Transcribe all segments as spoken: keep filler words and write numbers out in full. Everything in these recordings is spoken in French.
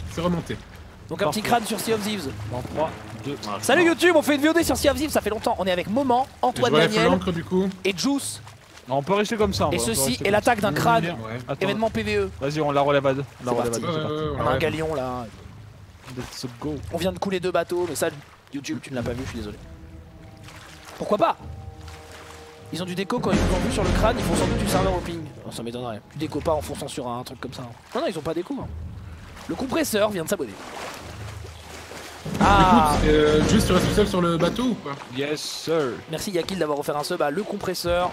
c'est remonté. Donc un petit crâne sur Sea of Thieves. Dans trois, deux, Ah, Salut non. YouTube, on fait une V O D sur Sea of Thieves, ça fait longtemps. On est avec Moment, Je Antoine vois Daniel l'encre du coup. et Juice. Non, on peut rester comme ça. Et on peut ceci rester est comme l'attaque d'un ça. crâne. Ouais. Attends, Événement P V E. vas-y, on la relève à deux. On la C'est relève à parti. deux. Ouais, c'est ouais, parti. ouais, On a un ouais. galion là. Let's go. On vient de couler deux bateaux, mais ça, YouTube, tu ne l'as pas vu, je suis désolé. Pourquoi pas? Ils ont du déco quand ils nous ont vu sur le crâne, ils font sans doute du serveur au ping. Non, ça m'étonnerait. Tu déco pas en fonçant sur un truc comme ça. Non, non, ils ont pas déco. Hein. Le compresseur vient de s'abonner. Ah, Écoute, euh, juste tu restes tout seul sur le bateau ou pas? Yes, sir. merci Yakil d'avoir offert un sub à le compresseur.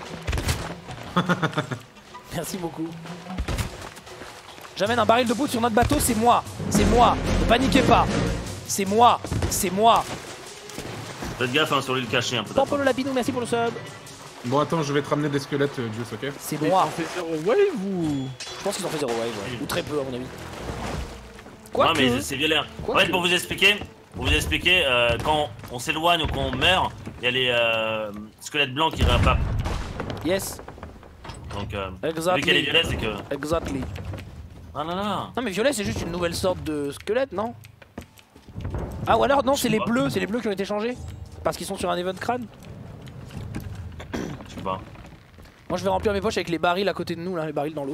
Merci beaucoup. J'amène un baril de poudre sur notre bateau, c'est moi. C'est moi. Ne paniquez pas. C'est moi. C'est moi. Faites gaffe hein, sur lui le caché un peu. Pampolo Lapinou, merci pour le sub. Bon attends, je vais te ramener des squelettes, euh, Juice, ok? C'est Et moi. on fait zéro wave ou. Je pense qu'ils ont fait zéro wave, ouais. Ou très peu à mon avis. Quoi Non que... mais c'est violent. Quoi En fait que- pour vous expliquer, pour vous expliquer, euh, quand on s'éloigne ou quand on meurt, il y a les euh, squelettes blancs qui réapparaissent. Yes, Donc euh, Exactly. vu qu'elle est violette, c'est que. exactly. Ah là là. Non mais violet c'est juste une nouvelle sorte de squelette, non? Ah ou alors non, Je c'est sais les pas. bleus, c'est les bleus qui ont été changés. Parce qu'ils sont sur un event crâne. Je sais pas. Moi je vais remplir mes poches avec les barils à côté de nous là, les barils dans l'eau.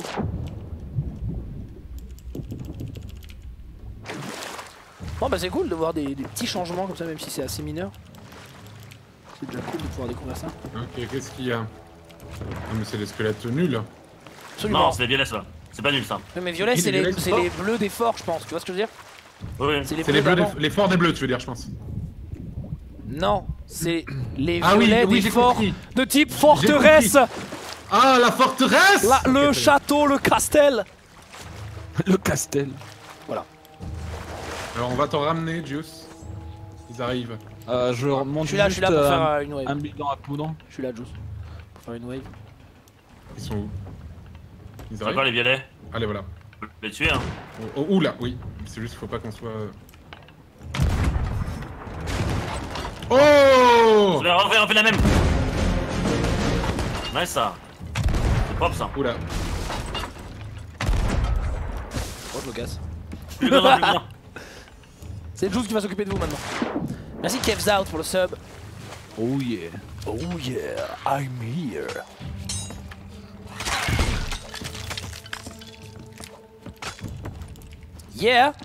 Bon bah c'est cool de voir des, des petits changements comme ça même si c'est assez mineur. C'est déjà cool de pouvoir découvrir ça. Ok, qu'est-ce qu'il y a? Non mais c'est des squelettes nuls. Absolument. Non, c'est les violets ça. C'est pas nul ça. Oui, mais violet Et c'est les les, violets, c'est c'est les bleus des forts je pense, tu vois ce que je veux dire? Oui. C'est les C'est bleus les bleus, d'avant. des- les forts des bleus, tu veux dire, je pense. Non, c'est les Ah oui, violets oui, des j'ai forts compris. de type forteresse. Ah, la forteresse! Là, le Ok, château, le castel. Le castel. Alors on va t'en ramener, Juice. Ils arrivent. Euh, je remonte Je suis là, je suis là pour juste, faire euh, euh, une wave. un bidon à poudre. Je suis là, Juice. Pour faire une wave. Ils sont où? Ils C'est pas arrivent? les violets. Allez, voilà. Faut les tuer hein. Oh, oh, oula, oui. C'est juste qu'il faut pas qu'on soit... Oh! On va refaire, on fait la même. Nice ça. C'est propre ça. Oula. Oh, je me casse. Plus grand, plus grand. C'est Juice qui va s'occuper de vous maintenant. Merci Kev's Out pour le sub. Oh yeah. Oh yeah, I'm here. Yeah.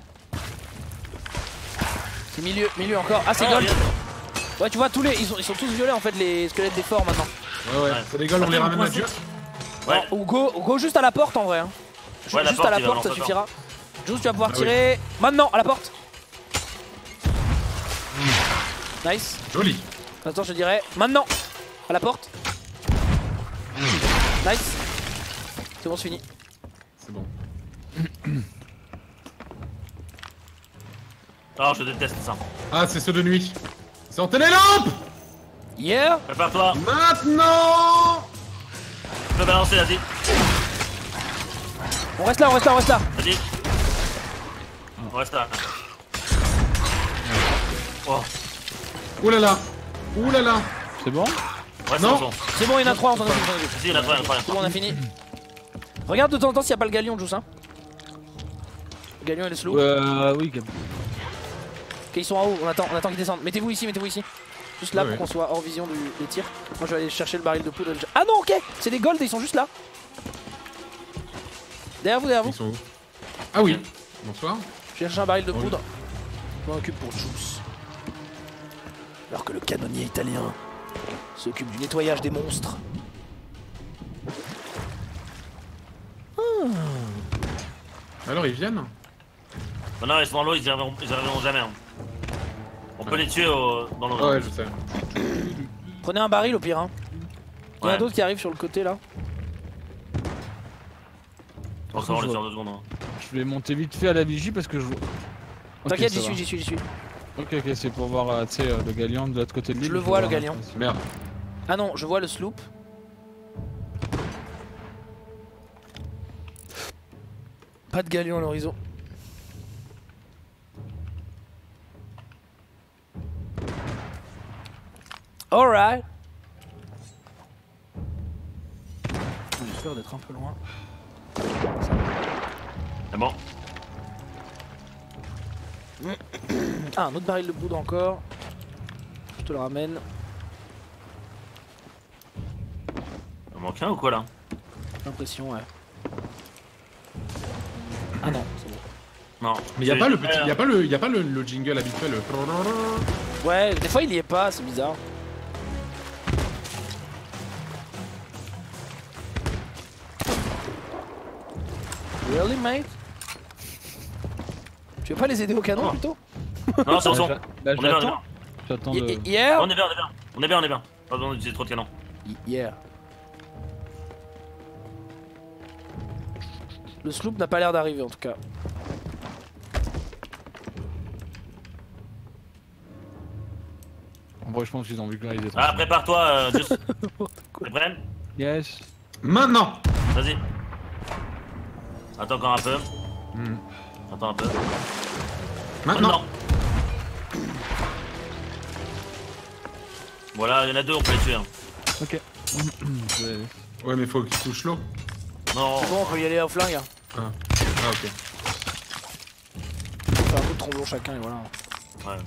C'est milieu, milieu encore. Ah c'est Ah, gold. bien. Ouais tu vois tous les. Ils, sont, ils sont tous violets en fait les squelettes des forts maintenant. Ouais, ouais. Ouais. Ça dégole, on les ramène à Juice. Ouais. Ou go, ou go juste à la porte en vrai. Hein. Ju- Ouais, la juste porte, à la il va porte ça lancer suffira. Juste tu vas pouvoir Ah oui. tirer maintenant à la porte. Nice. Joli. Attends je dirais maintenant à la porte. Nice. C'est bon c'est fini. C'est bon. Oh, je déteste ça. Ah, c'est ceux de nuit. Sortez les lampes! Yeah. Prépare-toi. Maintenant! Tu peux balancer, vas-y. On reste là, on reste là, on reste là. Vas-y. On reste là. Oh. Ouh là là! Ouh là là! C'est bon? On reste Non. ensemble. C'est bon, il y en a trois, on s'en occupe, on s'en occupe. Si, il y en a trois, il y en a trois, il y en a C'est trois. bon, on a fini. Regarde de temps en temps s'il n'y a pas le galion, Juice. Hein. Le galion et le slow. Euh, oui, Gab. Ok, ils sont en haut, on attend, on attend qu'ils descendent. Mettez-vous ici, mettez-vous ici. Juste là Ouais, pour ouais. qu'on soit hors vision du, des tirs. Moi je vais aller chercher le baril de poudre. Ah non, ok, c'est des golds et ils sont juste là. Derrière vous, derrière vous. Ils sont où? Ah oui. Bonsoir. Je vais chercher un baril de Oui. poudre. Je m'en occupe pour Juice. Alors que le canonnier italien s'occupe du nettoyage des monstres. Alors ils viennent? Non, non, ils sont dans l'eau, ils y arriveront, ils y arriveront jamais. hein. On peut Ouais. les tuer au- dans l'eau. Ah ouais, je sais. Prenez un baril au pire. Hein. Il y en a Ouais. d'autres qui arrivent sur le côté là. On s'en va les faire deux secondes. hein. Je vais monter vite fait à la vigie parce que je. Ok, T'inquiète, ça j'y va. suis, j'y suis, j'y suis. Ok, ok, c'est pour voir euh, tu sais, euh, le galion de l'autre côté de l'île. Je le faut vois, le voir, galion. euh, Merde. Ah non, je vois le sloop. Pas de galion à l'horizon. Alright. J'ai peur d'être un peu loin. C'est bon. Ah, un autre baril de poudre encore. Je te le ramène. Il manque un ou quoi là? J'ai l'impression, ouais. Ah non, c'est bon. Non. Mais y a pas le petit, y a pas le, y a pas le, le jingle habituel. Le... Ouais, des fois il y est pas, c'est bizarre. Really, mate? Tu veux pas les aider au canon Oh. plutôt? Non, c'est bon. Là, On est bien, on est j'attends. bien. J'attends Y- le. y- Yeah? On est bien, on est bien. On est bien, on est bien. Pas besoin d'utiliser trop de canons. Y- Yeah. Le sloop n'a pas l'air d'arriver en tout cas. En vrai, je pense qu'ils ont vulgarisé. Ah, prépare-toi, euh, juste. T'es prêt? Yes. Maintenant. Vas-y. Attends encore un peu. Hmm. Attends un peu. Maintenant. Voilà, il y en a deux, on peut les tuer. Hein. Ok. Ouais. Ouais, mais faut qu'il touche l'eau. Non. C'est bon, on peut y aller au flingue. Ah. ah, ok. On fait un peu de tromblon chacun et voilà. Ouais.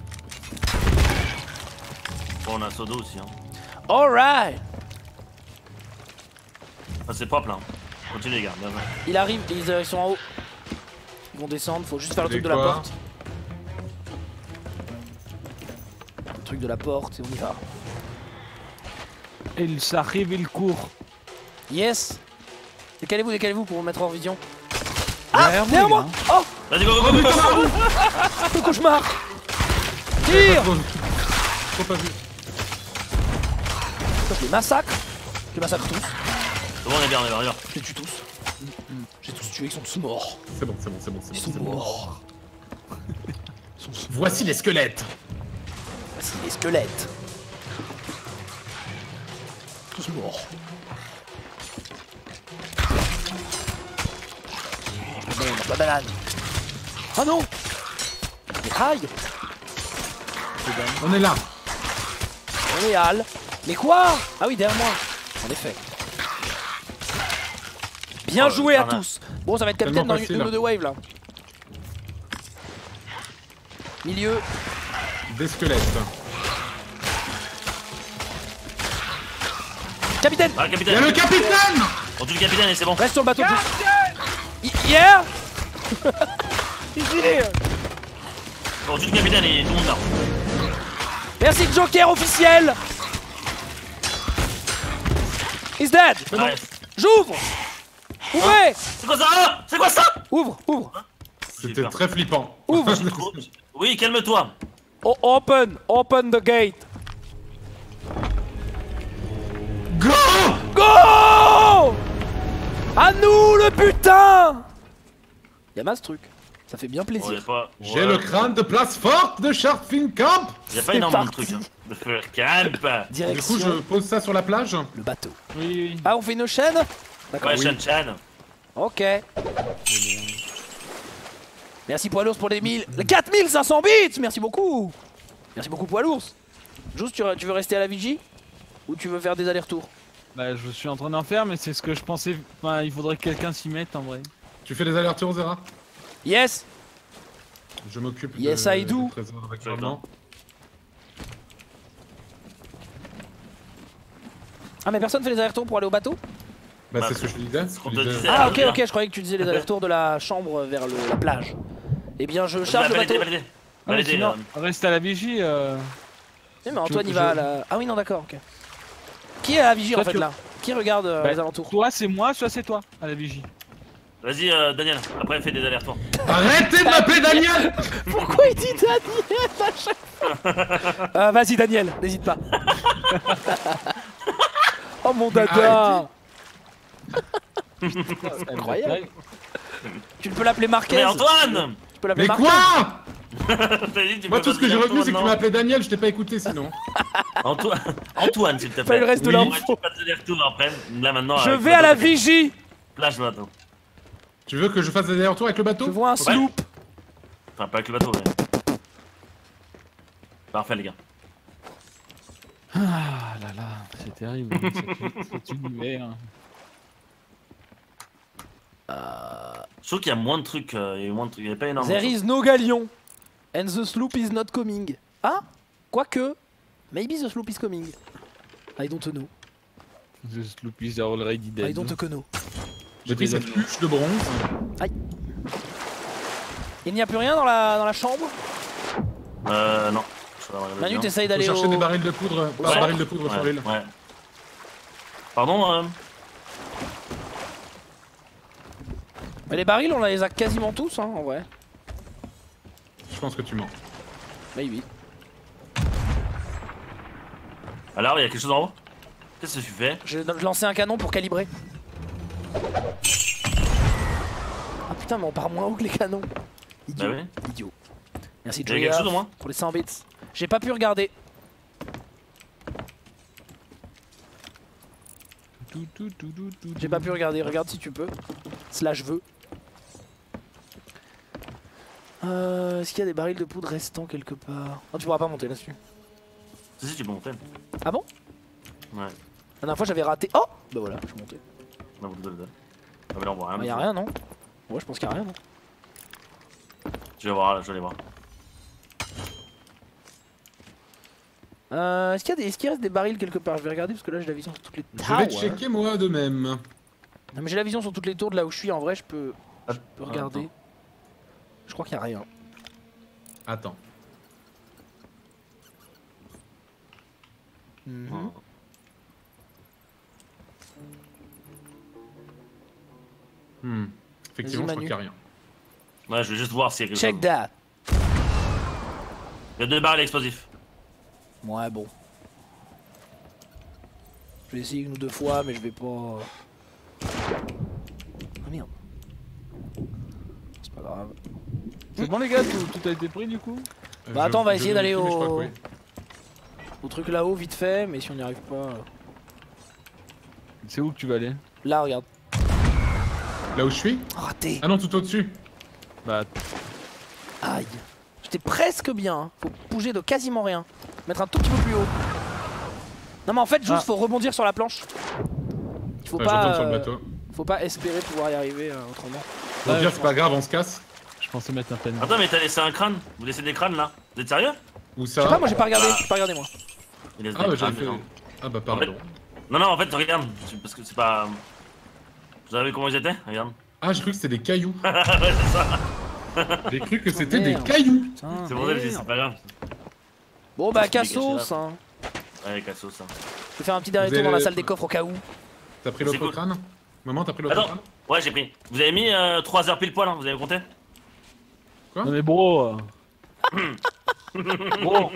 Bon, on a un seau d'eau aussi. Hein. Alright! Ah, c'est propre là. Continue les gars. Bien, bien. Il arrive, ils, euh, ils sont en haut. Ils vont descendre, faut juste faire le C'est truc de la quoi? porte. Le truc de la porte et on y va. Il s'arrive, il court. Yes! Décalez-vous, décalez-vous pour vous mettre en vision. Ah! Derrière Derrière vous, moi! les Oh! Vas-y, go, go, go, go, go. Le cauchemar! Tire! Trop pas vu. Je les massacre. Je les massacre tous. C'est bon, on est bien, on est bien, on est bien. Je les tue tous. J'ai tous tué, ils sont tous morts. C'est bon, c'est bon, c'est bon, c'est Ils bon. sont c'est bon. morts. Ils sont Voici les squelettes. Voici les squelettes. Tous morts. Banane, la banane. Oh non! Mais aïe! On est là. On est Hal. Mais quoi? Ah oui, derrière moi. En effet. Bien Oh, joué à Bernard. tous. Bon, ça va être capitaine Tellement dans une, facile, une hein. ou deux waves là. Milieu. Des squelettes. Capitaine! Ah, Y'a capitaine. le capitaine. On tue le capitaine et c'est bon. Reste sur le bateau. Y- Yeah! Ici. On tue le capitaine et tout le monde meurt. Merci Joker officiel! He's dead! Ouais. J'ouvre! Ouvrez! C'est quoi ça? C'est quoi ça? Ouvre, ouvre! C'était très flippant. Ouvre! Oui, calme-toi. O- open! Open the gate! Go. Go! À nous le putain! Y'a masse truc. Ça fait bien Bon, y a plaisir. pas... J'ai Ouais. le crâne de place forte de Sharpfin Camp. Y a pas C'est énormément de parti. trucs. Hein. De faire calme. Du Direction coup, je pose ça sur la plage. le bateau. Oui, oui. Ah, on fait une chaîne? D'accord. Ouais, Chan Chan. Ok. Merci Poilours pour les mille... les quatre mille cinq cents bits. Merci beaucoup. Merci beaucoup Poilours. Juste, tu, tu veux rester à la vigie? Ou tu veux faire des allers-retours? Bah, je suis en train d'en faire, mais c'est ce que je pensais. Enfin, il faudrait que quelqu'un s'y mette en vrai. Tu fais les allers-retours, Zera? Yes. Je m'occupe Yes, de, I do. du trésor avec maman. Ah mais personne fait les allers-retours pour aller au bateau? Bah, Bah, c'est ce que je te disais. ce qu'on Je te te disais- disait. Ah Ah, ok bien. ok, je croyais que tu disais les allers-retours de la chambre vers le- la plage. Eh bien je charge le Validé, bateau. validé. Ah, mais Validé, sinon, euh, reste à la vigie. Euh... Eh, mais Antoine Tu- il va je- à la... Ah oui non d'accord ok. Qui est à la vigie en Toi, fait tu- là? Qui regarde euh, Bah, les alentours? Soit c'est moi, soit c'est toi à la vigie. Vas-y, euh, Daniel. Après, fais des allers-retours. Arrêtez de m'appeler Daniel. Pourquoi il dit Daniel à chaque fois? euh, Vas-y Daniel, n'hésite pas. Oh mon dada. C'est incroyable. Tu peux l'appeler Marquez. Mais Antoine. Tu peux l'appeler Mais Marquez. quoi? T'as dit, tu Moi, peux tout pas ce que j'ai dire retenu, c'est que tu maintenant. m'as appelé Daniel. Je t'ai pas écouté sinon. Antoine, Antoine, s'il te Fais plaît. le reste de Oui. l'info. Ouais, tu passes des allers-retours après. Là maintenant. Je avec vais le à la bateau. vigie. Plage le bateau. Tu veux que je fasse des allers-retours avec le bateau? Je vois un Ouais. sloop. Enfin, pas avec le bateau, mais. Parfait, les gars. Ah là là, c'est terrible. hein, cet- cet univers. Je trouve qu'il y a moins de trucs. euh, Il y a moins de trucs. Il y a pas énormément. de There is no galion. And the sloop is not coming. Ah, quoique. Maybe the sloop is coming. I don't know. The sloop is already dead. I don't know. J'ai pris cette huche de bronze. Aïe. Il n'y a plus rien dans la, dans la chambre? Euh, non. Manu, t'essayes Faut d'aller chercher au... des barils de poudre. au Par centre. baril de poudre sur Ouais, l'île. ouais. Pardon euh... Mais les barils, on les a quasiment tous, hein, en vrai. Je pense que tu mens. Maybe. Alors, il y a quelque chose en haut? Qu'est-ce que tu fais? Je je lançais un canon pour calibrer. Ah putain, mais on part moins haut que les canons. Idiot. Bah oui. Idiot. Merci Il y a quelque chose au moins? pour les cent bits. J'ai pas pu regarder. J'ai pas pu regarder. Regarde si tu peux. Slash veux. Euh, Est-ce qu'il y a des barils de poudre restants quelque part? Non, tu pourras pas monter là-dessus. Si, si, tu peux monter. Ah bon? Ouais. La dernière fois j'avais raté. Oh! Bah voilà, je suis monté. Non, vous deux, deux. Ah, mais là, on voit rien. Bah, y'a rien, non? Ouais, je pense qu'il y a rien, non? Je vais voir, là, je vais aller voir. Euh, Est-ce qu'il y a des... Est-ce qu'il reste des barils quelque part? Je vais regarder parce que là j'ai la vision sur toutes les Je tours. vais checker moi de même. Non mais j'ai la vision sur toutes les tours de là où je suis. En vrai, je peux, je Ah, peux regarder. attends. Je crois qu'il y a rien. Attends. Mhm. Hmm. Effectivement, je Vas-y, crois qu'il n'y a rien. Ouais, je vais juste voir s'il y a quelque Check chose. that. Il y a deux barils explosifs. Ouais, bon. Je vais essayer une ou deux fois, mais je vais pas. Ah merde. C'est pas grave. C'est bon les gars, tout, tout a été pris du coup? Euh, Bah je- attends, on va je essayer d'aller vérifie, mais je crois au... que oui. au truc là-haut vite fait, mais si on n'y arrive pas. euh. C'est où que tu vas aller? Là, regarde. Là où je suis? Raté. Ah non, tout au-dessus. Bah, Aïe. J'étais presque bien. Hein. Faut bouger de quasiment rien. Mettre un tout petit peu plus haut. Non mais en fait, juste Ah. faut rebondir sur la planche. Il faut Ouais, je pas. retourne sur le euh, bateau. Faut pas espérer pouvoir y arriver euh, autrement. Au Ouais, pire, je c'est pas grave, on se casse. je pensais mettre un pen. Attends, mais t'as laissé un crâne? Vous laissez des crânes là? Vous êtes sérieux? Où Je sais ça? pas, moi j'ai pas regardé. Ah. J'ai pas regardé moi. Il laisse Ah des bah crânes, j'avais fait. les gens. Ah bah pardon. Non, non, en fait, regarde. c'est- Parce que c'est pas. Vous savez comment ils étaient? Regarde. Ah, j'ai cru que c'était des cailloux. ouais, c'est ça. J'ai cru que c'était des merde. cailloux. Putain, C'est pour ça que je dis, merde. c'est pas grave. Bon bah Je me suis Cassos, caché hein. Ouais, Cassos, ça. Je vais faire un petit dernier Vous tour dans la avez- salle des coffres au cas où. T'as pris C'est l'autre cool. crâne? Maman, t'as pris l'autre Attends. crâne? Ouais, j'ai pris. Vous avez mis euh, trois heures pile poil, hein, vous avez compté? Quoi? Non mais bro. euh. Bro.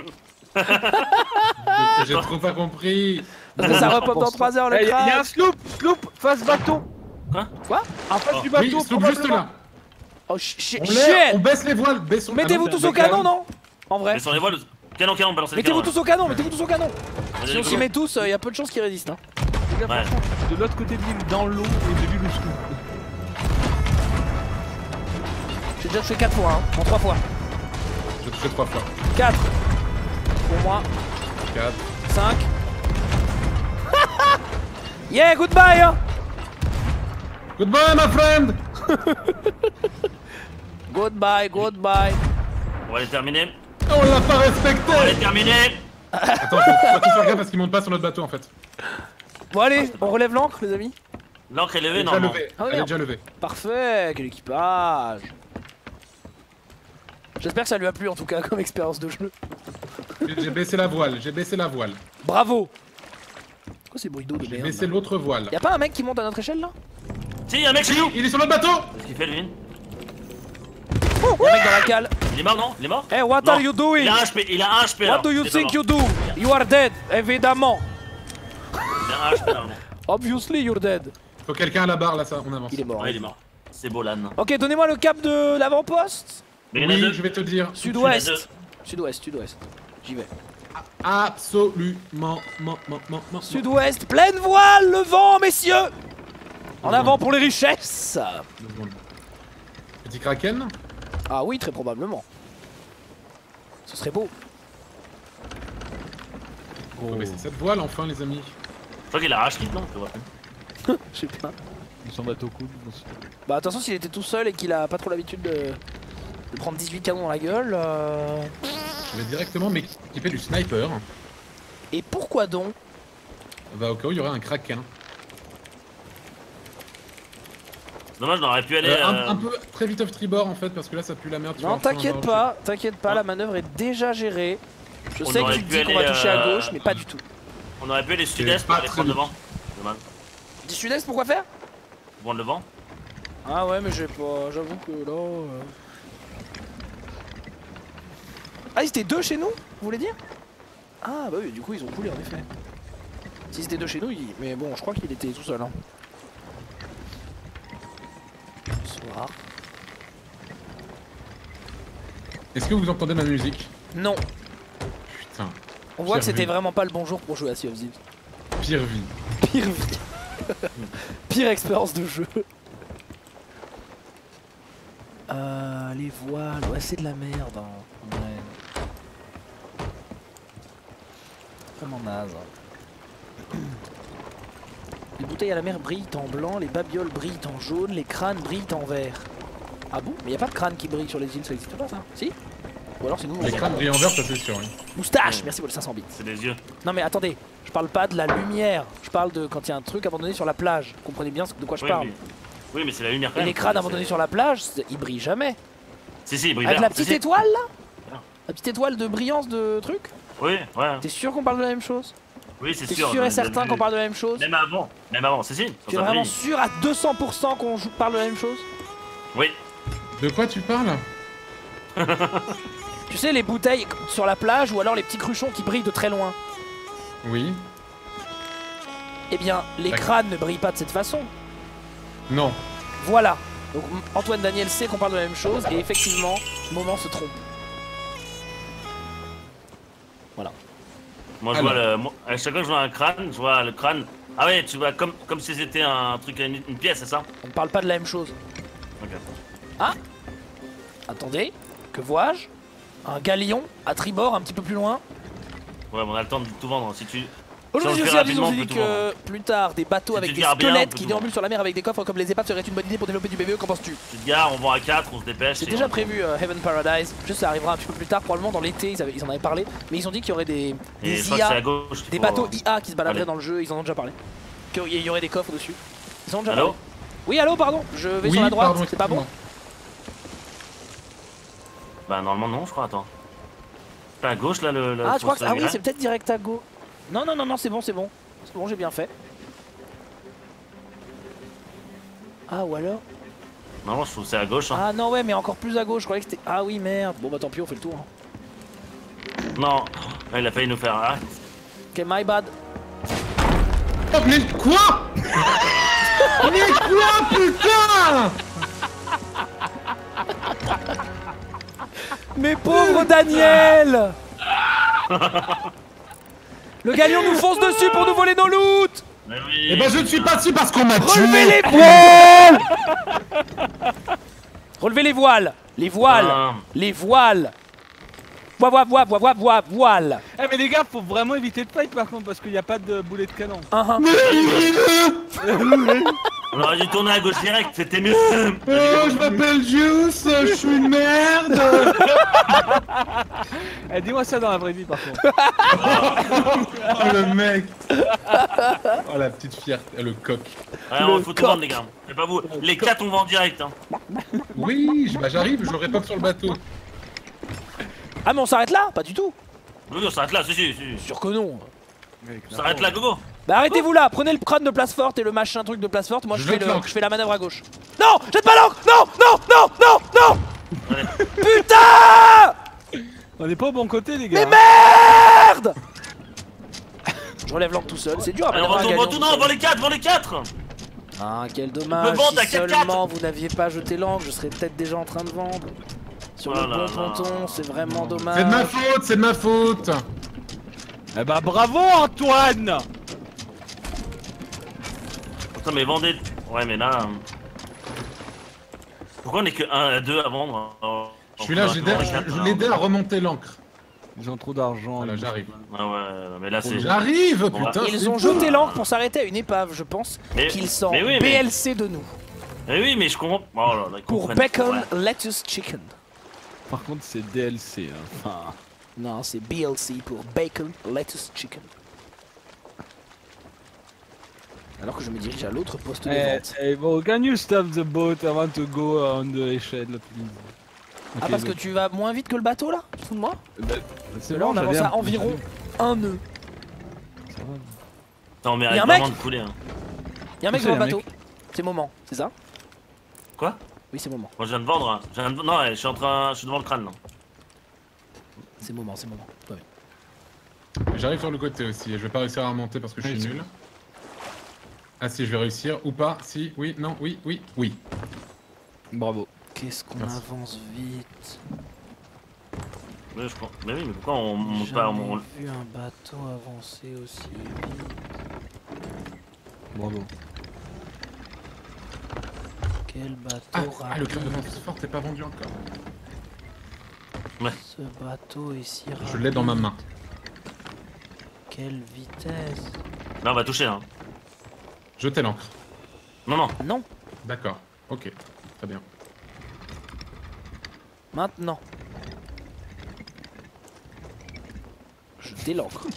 J'ai trop pas compris. Parce que ça repop dans trois heures le Eh, y, a- y a crâne. un sloop, sloop, face bateau. Quoi? Quoi? En face Oh. du Oui, bateau, stop juste probablement. là. Oh shit. On, lève, on baisse les voiles, baissons. Mettez-vous Ah non, tous au c'est un canon, décalage. non? En vrai. Mais sur les voiles, canon, canon, balancez les Mettez-vous canons. tous au canon, mettez-vous tous au canon. Vas-y, Si les on s'y canons. met tous, il y a peu de chances qu'ils résistent. Hein. Les gars, Ouais. franchement, je suis de l'autre côté de l'île, dans l'eau, et j'ai vu le sloop. J'ai déjà touché quatre fois, hein. En trois fois. J'ai touché trois fois. quatre. Pour moi. quatre. cinq. Yeah, goodbye, hein. Goodbye, my friend. Goodbye, goodbye. On va les terminer. On l'a pas respecté. On va les terminer. Attends, faut, faut tous faire gaffe parce qu'ils montent pas sur notre bateau en fait. Bon allez, on relève l'ancre les amis. L'encre est Elle est levée, déjà normalement. levée. Ah, Elle est merde. déjà levée. Parfait, quel équipage. J'espère que ça lui a plu en tout cas comme expérience de jeu. J'ai j'ai baissé la voile, j'ai baissé la voile. Bravo. Quoi ces bruits d'eau de J'ai merde baissé l'autre voile. Y'a pas un mec qui monte à notre échelle là? Si, y'a un mec chez nous. Il est sur notre bateau. Qu'est-ce qu'il fait, lui? Y'a un mec dans la cale. Il est mort, non? Il est mort? Hey, what Non. are you doing? Il a un H P, il a un H P là. What do you C'est think pas you do? You are dead, évidemment. mort. Il a un H P là, non. Obviously you're dead. Faut quelqu'un à la barre là, ça, on avance. Il est mort. Ouais, il est mort. C'est beau, l'âne. Ok, donnez-moi le cap de l'avant-poste. Mais il y en a Oui, deux. je vais te dire. Sud-ouest. Il y en a deux. Sud-ouest, sud-ouest. J'y vais. Absolument. Mon, mon, mon, mon. Sud-ouest, pleine voile, le vent, messieurs. En avant pour les richesses. Deux secondes. Petit kraken. Ah oui, très probablement. Ce serait beau. Faut baisser cette voile enfin, les amis. Je crois qu'il a arraché, non? Je vois plus. Je sais pas. Son bateau cool. Bah attention s'il était tout seul et qu'il a pas trop l'habitude de, de prendre dix-huit canons dans la gueule. Euh... Je vais directement m'équiper du sniper. Et pourquoi donc? Bah au cas où il y aurait un kraken. Dommage, on aurait pu aller. Euh, un, euh... un peu très vite off tribord en fait parce que là ça pue la merde. tu Non, vois, enfin, t'inquiète genre, pas, t'inquiète pas, Ah. la manœuvre est déjà gérée. Je On sais que aurait tu te pu dis qu'on va aller, toucher à euh, gauche, mais pas du tout. On aurait pu aller sud-est pas pour aller très prendre le vite. vent. Dommage. Du sud-est, pourquoi faire? Prendre le vent. Ah ouais, mais j'ai pas. J'avoue que là. Euh... Ah, ils étaient deux chez nous, vous voulez dire? Ah bah oui, du coup ils ont coulé en effet. Si c'était deux chez nous, il... mais bon, je crois qu'il était tout seul. Hein. Bonsoir. Est-ce que vous entendez ma musique? Non, Putain, on voit Pire que c'était vie. vraiment pas le bon jour pour jouer à Sea of Thieves. pire vie. Pire vie. Pire expérience de jeu. Euh, les voiles, ouais c'est de la merde. Hein. Ouais. Vraiment naze. Hein. Les bouteilles à la mer brillent en blanc, les babioles brillent en jaune, les crânes brillent en vert. Ah bon? Mais y a pas de crâne qui brille sur les îles, ça existe pas ça? Si? Ou alors c'est nous? Les crânes brillent en vert, ça c'est sûr. Oui. Moustache! Merci pour le cinq cents bits. C'est des yeux. Non mais attendez, je parle pas de la lumière, je parle de quand il y a un truc abandonné sur la plage. Vous comprenez bien de quoi je Oui, parle. oui. Oui, mais c'est la lumière quand Et même. les crânes C'est- abandonnés sur la plage, c'est- ils brillent jamais. Si, si, il brille Avec vert. la petite Si, si. étoile là? Ah. La petite étoile de brillance de truc? Oui, ouais. T'es sûr qu'on parle de la même chose? Oui, c'est T'es sûr. sûr de- et de- certain de- qu'on parle de la même chose? Même avant. Même avant, si, si. Tu es ça vraiment brille. sûr à deux cents pour cent qu'on joue- parle de la même chose? Oui. De quoi tu parles? Tu sais les bouteilles sur la plage ou alors les petits cruchons qui brillent de très loin? Oui. Eh bien, les D'accord. crânes ne brillent pas de cette façon. Non. Voilà. Donc Antoine Daniel sait qu'on parle de la même chose et effectivement, Moment se trompe. Voilà. Moi, je Alors. vois le. moi, à chaque fois que je vois un crâne, je vois le crâne. Ah ouais, tu vois, comme, comme si c'était un truc, une, une pièce, c'est ça? On ne parle pas de la même chose. Ok. Attendez, que vois-je? Un galion à tribord un petit peu plus loin. Ouais, mais on a le temps de tout vendre. Si tu. Aujourd'hui, Si on je le suis fait à rapidement, on on s'est peut dit tout que plus tard, des bateaux Si avec tu des te gares bien, on squelettes peut qui tout déambulent vendre. sur la mer avec des coffres comme les épaves serait une bonne idée pour développer du B B E, qu'en penses-tu? Tu te gares, on vend à quatre, on se dépêche. C'est et déjà on- prévu euh, Heaven Paradise, juste ça arrivera un petit peu plus tard, probablement dans l'été, ils, avaient- ils en avaient parlé, mais ils ont dit qu'il y aurait des, Et des je crois que c'est à I A, gauche. des faut- bateaux I A qui se baladeraient Allez. dans le jeu, ils en ont déjà parlé. Qu'il y aurait des coffres dessus. Ils en ont déjà Allô? parlé. Oui, allô, pardon, je vais Oui, sur la droite, pardon, c'est pas bon? Bah, normalement, non, je crois, attends. C'est à gauche là le. le Ah, je crois que faut ah oui, se c'est peut-être direct à go. Non, non, non, non, c'est bon, c'est bon. C'est bon, j'ai bien fait. Ah, ou alors? Non, je trouve que c'est à gauche. Hein. Ah non, ouais, mais encore plus à gauche, je croyais que c'était. Ah oui, merde. Bon, bah tant pis, on fait le tour. Hein. Non, ouais, il a failli nous faire. Ah, Ok, my bad. Oh, mais quoi? Mais quoi, putain? Mais pauvre Daniel! Le galion nous fonce dessus pour nous voler nos loots! mais oui. Eh ben je ne suis pas dessus parce qu'on m'a Relevez tué. les voiles! Relevez les voiles! Les voiles! Ah. Les voiles! Voile, voile, voile, voile, voile, voile, voile! Eh mais les gars, faut vraiment éviter de fight par contre parce qu'il n'y a pas de boulet de canon. Un, un. On aurait dû tourner à gauche direct, c'était mieux. Oh, je m'appelle Juice, je suis une merde. Eh dis-moi ça dans la vraie vie par contre. Oh le mec. Oh la petite fierté, le coq. Ouais, on faut tout vendre, les gars. C'est pas vous. Les quatre, on vend en direct. Hein. Oui, j- bah j'arrive, je l'aurai pas sur le bateau. Ah, mais on s'arrête là? Pas du tout! Oui, on s'arrête là, si, si, si. Sûr que non! On s'arrête là, gogo. Bah arrêtez-vous là, prenez le crâne de place forte et le machin truc de place forte, moi je, Je fais, jette le, l'ancre. je fais la manœuvre à gauche. Non, jette pas l'ancre. Non, non, non, non, non. Allez. Putain. On est pas au bon côté les gars. Mais merde. Je relève l'ancre tout seul, c'est dur à Allez, on manœuvrer un vend galion tout, tout non, seul. vend les quatre, vend les quatre. Ah quel On dommage, peut vendre si à quatre seulement vous n'aviez pas jeté l'ancre, je serais peut-être déjà en train de vendre. Sur Oh le là bon là. tonton, c'est vraiment dommage. C'est de ma faute, c'est de ma faute. Eh bah bravo Antoine. Putain, mais vendez. Ouais, mais là. euh, Pourquoi on est que un à deux à vendre? euh, Je suis là, on j'ai peut aidé- vendre les quatre, je alors. l'aidais à remonter l'encre. Ils ont trop d'argent. Voilà, ils- j'arrive. Ah ouais, mais là c'est. J'arrive, Bon, putain. Ils c'est ont tout. jeté l'ancre pour s'arrêter à une épave, je pense Mais- qu'ils sont mais oui, B mais- L C de nous. Mais oui, mais je comprends. Oh là là, ils Pour comprennent. bacon, Ouais. lettuce, chicken. Par contre, c'est D L C. Hein. Enfin... Non, c'est B L C pour Bacon Lettuce Chicken. Alors que je me dirige à l'autre poste de Hey, vente. hey, bro, can you stop the boat? I want to go on the échelle, please. Ah, Ok, parce que donc- tu vas moins vite que le bateau là? Tu te fous de moi? Bah, c'est Là, bon, on avance j'avais à un- environ un nœud. Ça va. Attends, mais Y a arrête un mec vraiment de couler. Hein. Y'a un mec Où dans ça, le y a un bateau. C'est Moment, c'est ça? Quoi? Oui, c'est Moment. Moi je viens de vendre. Hein. Je viens de... Non, ouais, je suis en train. Je suis devant le crâne là. C'est Moment, c'est Moment. Ouais. J'arrive sur le côté aussi et je vais pas réussir à remonter parce que je suis Oui, nul. Ah si, je vais réussir ou pas. Si, oui, non, oui, oui, oui. Bravo. Qu'est-ce qu'on Merci. avance vite. Mais, je crois... mais oui, mais pourquoi on monte pas Jamais on... vu un bateau avancer aussi vite. Bravo. Quel bateau Ah, rapide. ah, le club de Montfort n'est pas vendu encore. Ce bateau est si rapide. Je l'ai dans ma main. Quelle vitesse. Là, on va toucher. Hein. Jetez l'encre. Non, non. Non, D'accord. Ok. Très bien. maintenant. Jetez l'encre.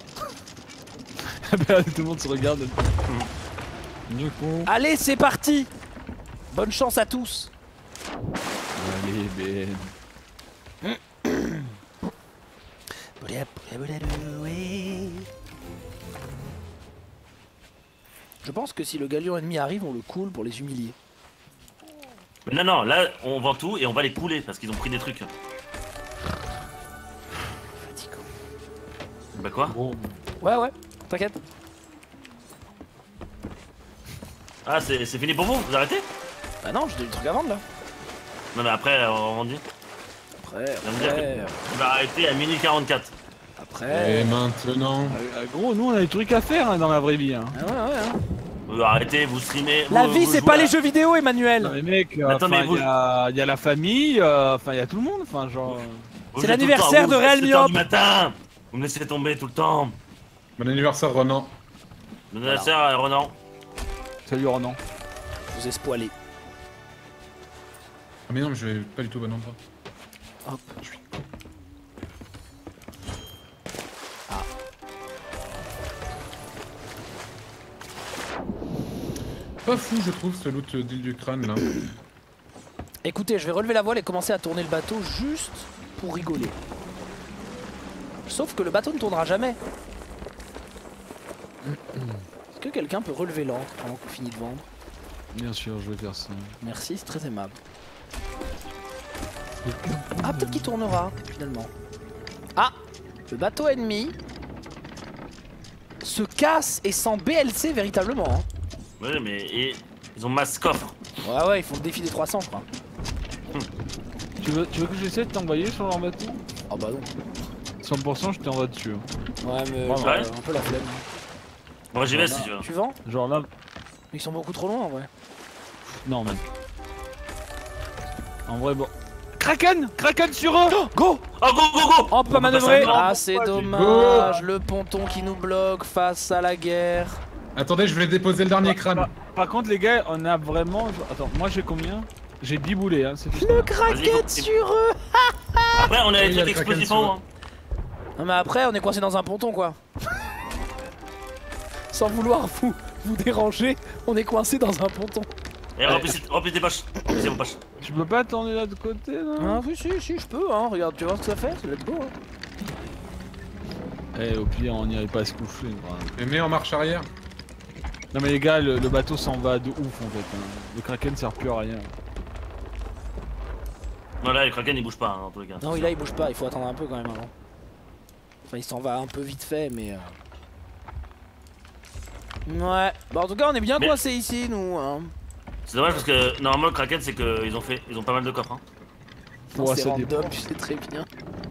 Tout le monde se regarde. Du coup. Allez, c'est parti. Bonne chance à tous. Allez, Ben. Je pense que si le galion ennemi arrive, on le coule pour les humilier. Mais non, non, là, on vend tout et on va les couler parce qu'ils ont pris des trucs. Fatigant. Bah quoi? Bon. Ouais, ouais, t'inquiète. Ah, c'est c'est fini pour vous? Vous arrêtez? Bah non, j'ai des trucs à vendre là. Non, mais après, on vendit. Après, Ça veut dire après, On va arrêter à minuit quarante-quatre. après. Et maintenant. Ah, gros, nous on a des trucs à faire hein, dans la vraie vie. Hein. Ah ouais, ouais, hein. Vous arrêtez, vous streamez. La vous- vie, vous c'est jouez pas à- les jeux vidéo, Non Emmanuel. mais mec, euh, Attends, mais enfin, il vous- y, a- il y a la famille, euh, enfin il y a tout le monde, enfin genre. euh, vous C'est jouez tout le l'anniversaire temps, vous, de vous faites Real sept heures Myop. du matin. Vous me laissez tomber tout le temps. Bon anniversaire, Ronan. Bon anniversaire à Ronan. Salut Ronan. Vous ai spoilé. Ah, mais non, mais je vais pas du tout au bon endroit. Hop. Je suis. Pas fou, je trouve, ce loot d'île du crâne là. Écoutez, je vais relever la voile et commencer à tourner le bateau juste pour rigoler. Sauf que le bateau ne tournera jamais. Est-ce que quelqu'un peut relever l'ancre pendant qu'on finit de vendre? Bien sûr, je vais faire ça. Merci, c'est très aimable. Ah, peut-être qu'il tournera, finalement. Ah, le bateau ennemi se casse et sans B L C véritablement. Hein. Oui, mais et, ils ont masse coffre. Ouais, ouais, ils font le défi des trois cents, je crois. Tu veux, tu veux que j'essaie de t'envoyer sur leur bateau? Oh bah non. cent pour cent je t'envoie dessus. hein. Ouais, mais Ouais, j'ai ouais. un peu la flemme. Moi j'y vais Voilà. si tu veux. Tu vends? Genre là, Ils sont beaucoup trop loin en vrai. non mais. En vrai bon. Kraken! Kraken sur eux! Go! Oh go go go! On peut pas On peut manœuvrer. passer un Ah, c'est Go. dommage. Le ponton qui nous bloque face à la guerre. Attendez, je vais déposer le dernier crâne. Par, par contre les gars, on a vraiment. Attends, moi j'ai combien? J'ai dix boulets, hein, c'est tout. Le Vas-y, kraken faut- sur eux. Après on a Oui, les il y a trucs le Kraken explosifs sur en eux. haut. hein. Non mais après on est coincé dans un ponton quoi. Sans vouloir vous, vous déranger, on est coincé dans un ponton. Et remplissez remplissez tes poches. Remplissez vos poches. Tu peux pas tourner là de côté là? Ah oui si si je peux hein, regarde tu vois ce que ça fait, c'est let's go hein. Eh au pire on n'irait pas se coucher. quoi. Et mets en marche arrière. Non mais les gars, le, le bateau s'en va de ouf en fait. hein. Le Kraken sert plus à rien. Non là les kraken ils bougent pas hein, dans tous les cas. Non oui là il bouge pas, il faut attendre un peu quand même avant. Enfin il s'en va un peu vite fait mais... Euh... Ouais, bah en tout cas on est bien Mais- coincé ici nous hein. C'est dommage parce que normalement le kraken c'est qu'ils ont fait ils ont pas mal de coffres. Hein. Non, Ouais, c'est ça random, dépend. tu sais très bien.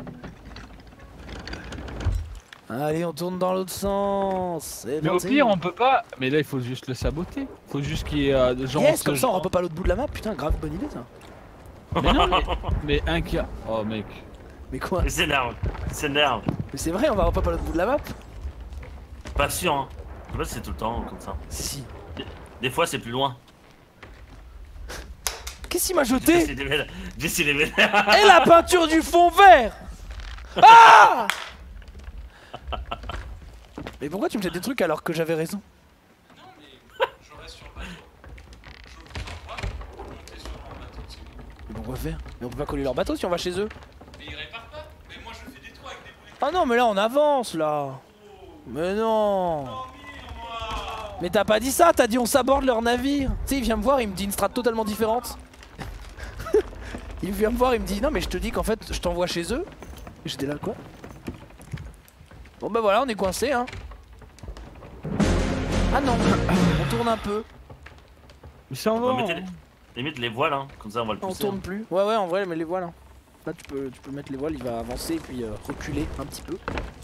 Allez on tourne dans l'autre sens. C'est Mais au parti. pire on peut pas. Mais là il faut juste le saboter. Faut juste qu'il y ait euh, genre. Yes, ce comme ça on genre- repop à l'autre bout de la map, putain grave bonne idée ça. Mais non mais, mais un qui a. Oh mec. Mais quoi? Ils s'énervent. Ils s'énervent. Mais c'est vrai on va repop à l'autre bout de la map? Pas sûr hein. Je sais pas si c'est tout le temps comme ça. Si si. Des fois c'est plus loin. Qu'est-ce Qu'est-ce qu'il m'a jeté? Jesse il est vénère. Jesse il est vénère. Et la peinture du fond vert. Ah. Mais pourquoi tu me jettes des trucs alors que j'avais raison? Non, mais je reste sur le bateau. Je vous envoie pour monter sur leur bateau. si vous voulez. Mais pourquoi faire? Mais on peut pas coller leur bateau si on va chez eux. Mais ils réparent pas. Mais moi je fais des trous avec des boulets. Ah non, mais là on avance là. Mais non. Mais t'as pas dit ça, t'as dit on s'aborde leur navire. Tu sais, il vient me voir, il me dit une strat totalement différente. Il vient me voir, il me dit non mais je te dis qu'en fait je t'envoie chez eux. Et j'étais là quoi? Bon bah voilà, on est coincé hein. Ah non, on tourne un peu. Il s'en On va. va mettre les... Limite les voiles, hein. Comme ça on va le On pousser. tourne hein. plus. Ouais ouais en vrai mais les voiles. Hein. Là tu peux, tu peux mettre les voiles, il va avancer et puis euh, reculer un petit peu.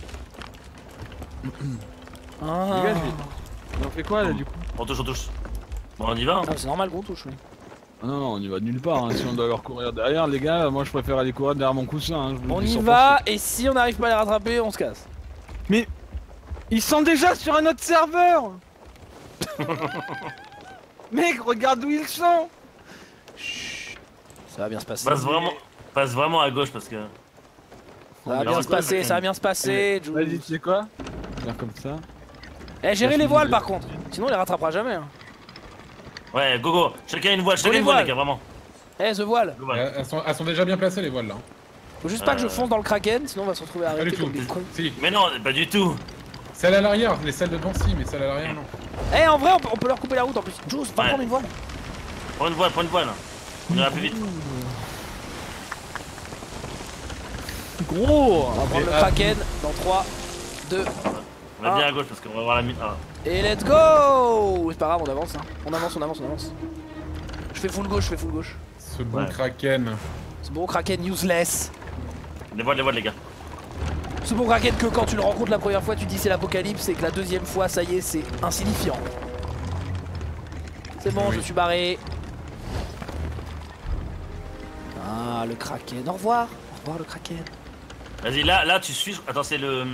Ah, Les gars, on fait quoi là du coup? On touche, on touche. Bon, on y va. Hein. ah c'est normal qu'on touche oui. Ah non, non, on y va nulle part. Hein. Si on doit leur courir derrière, les gars, moi je préfère aller courir derrière mon coussin. Hein. Je vous le On dis y sans va et si on n'arrive pas à les rattraper, on se casse. Mais ils sont déjà sur un autre serveur. Mec, regarde où ils sont. Chut. Ça va bien se passer. Passe vraiment, passe vraiment à gauche parce que. Ça va Mais bien alors, se passer, quoi, ça va bien se passer. Jules. Vas-y, tu sais quoi? Faire comme ça. Eh, gérez les voiles par contre, sinon on les rattrapera jamais. Hein. Ouais, go go. Chacun une voile, Go chacun les une voile, voiles. les gars, vraiment. Eh, the voile. Go, voilà. Elles sont, elles sont déjà bien placées les voiles là. Faut juste pas que je Euh. fonce dans le kraken, sinon on va se retrouver Pas du arrêtés tout. comme des cons. Si. Mais non, pas du tout. Celles à l'arrière, les celles de devant si, mais celles à l'arrière non. Eh, en vrai, on peut, on peut leur couper la route en plus. Jules, va Ouais. prendre une voile. Prends une voile, prends une voile. On ira plus vite. Gros. On va prendre le ah. kraken dans trois, deux, On va bien Ah. à gauche parce qu'on va voir la mine. Ah. et let's go. C'est pas grave, on avance. Hein. On avance, on avance, on avance. Je fais full gauche, je fais full gauche. Ce bon Ouais. kraken. Ce bon kraken useless. Les voiles, les voiles, les gars. Ce bon kraken que quand tu le rencontres la première fois tu dis c'est l'apocalypse et que la deuxième fois ça y est c'est insignifiant. C'est bon, Oui. je suis barré. Ah le kraken, au revoir. Au revoir le kraken. Vas-y, là, là, tu suis. Attends, c'est le.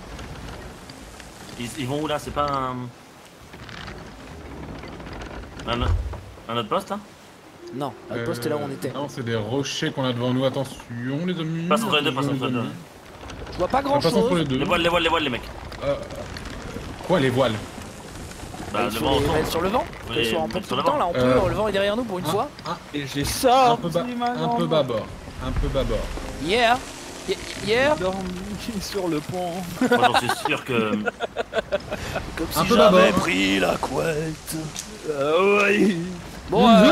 Ils, ils vont où là? C'est pas un. Un, un autre poste là? Non, le poste est là où on était. Non, c'est des rochers qu'on a devant nous. Attention les amis. Passe entre les deux, passe attention, entre les deux. amis. Je vois pas grand Passons entre les chose. deux. Les voiles, les voiles, les voiles, les mecs. Euh, Quoi les voiles? Bah, Il le faut vent les autour. mettre sur le vent. Oui, Qu'elles soient en mettre pompe sur tout le le temps vent. là, on peut, Euh, le vent est derrière nous pour une un- fois. un, Et j'ai un ça. peu, ba- un peu bâbord. Un peu bâbord. Yeah. Ye- Yeah. Dormi sur le pont. Moi, j'en suis sûr que. Comme Un si peu j'avais d'abord. pris la couette. Ah ouais. Bon, euh,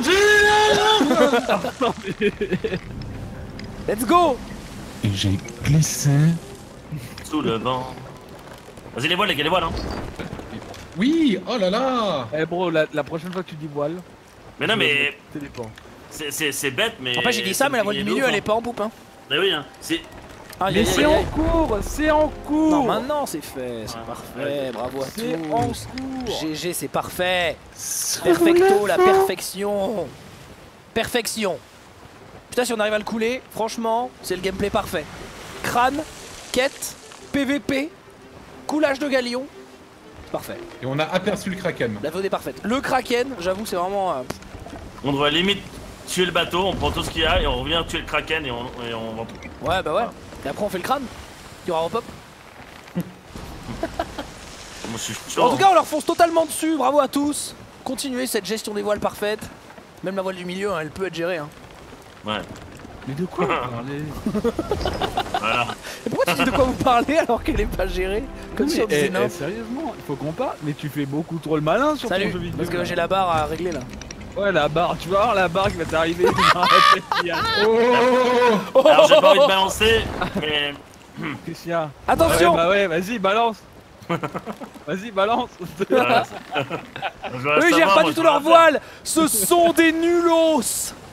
let's go. Et j'ai glissé. Sous le vent. Vas-y, les voiles, les gars, les voiles, hein. Oui, oh là là. Eh bro, la, la prochaine fois que tu dis voile, Mais non, mais. ça dépend. C'est- C'est c'est bête, mais. En fait j'ai dit ça mais la voile du milieu elle est pas en poupe hein. Mais oui, hein. C'est. Aïe, Mais aïe, c'est aïe, en aïe. cours, c'est en cours. Non maintenant c'est fait, c'est Ouais. parfait, Ouais. bravo à C'est en tous. cours. G G c'est parfait. Perfecto, la perfection. Perfection. Putain si on arrive à le couler, franchement c'est le gameplay parfait. Crâne, quête, P V P, coulage de galion. Parfait. Et on a aperçu le kraken. La V O D est parfaite. Le Kraken, j'avoue c'est vraiment... euh, On devrait limite tuer le bateau, on prend tout ce qu'il y a et on revient tuer le kraken et on, et on vend tout. Ouais bah ouais. Et après on fait le crâne. Il y aura repop. Moi je suis chaud. En tout cas on leur fonce totalement dessus, bravo à tous. Continuez cette gestion des voiles parfaite. Même la voile du milieu, hein, elle peut être gérée. Hein. Ouais, Mais de quoi vous parlez? voilà. Et pourquoi tu dis de quoi vous parlez alors qu'elle est pas gérée? Comme Non, si mais, on disait eh, non. eh, sérieusement, il faut qu'on parle. Mais tu fais beaucoup trop le malin sur ton jeu Salut, vidéo. parce que là. j'ai la barre à régler là. Ouais, la barre, tu vas voir la barre qui va t'arriver. dans la tête, Christian. Oh, Alors j'ai pas envie de balancer, mais. Christian. Attention. Ouais, bah ouais, vas-y, balance. Vas-y, balance. Voilà. Je veux Eux ils savoir, gèrent pas moi, du tout je veux leur la faire. voile. Ce sont des nulos.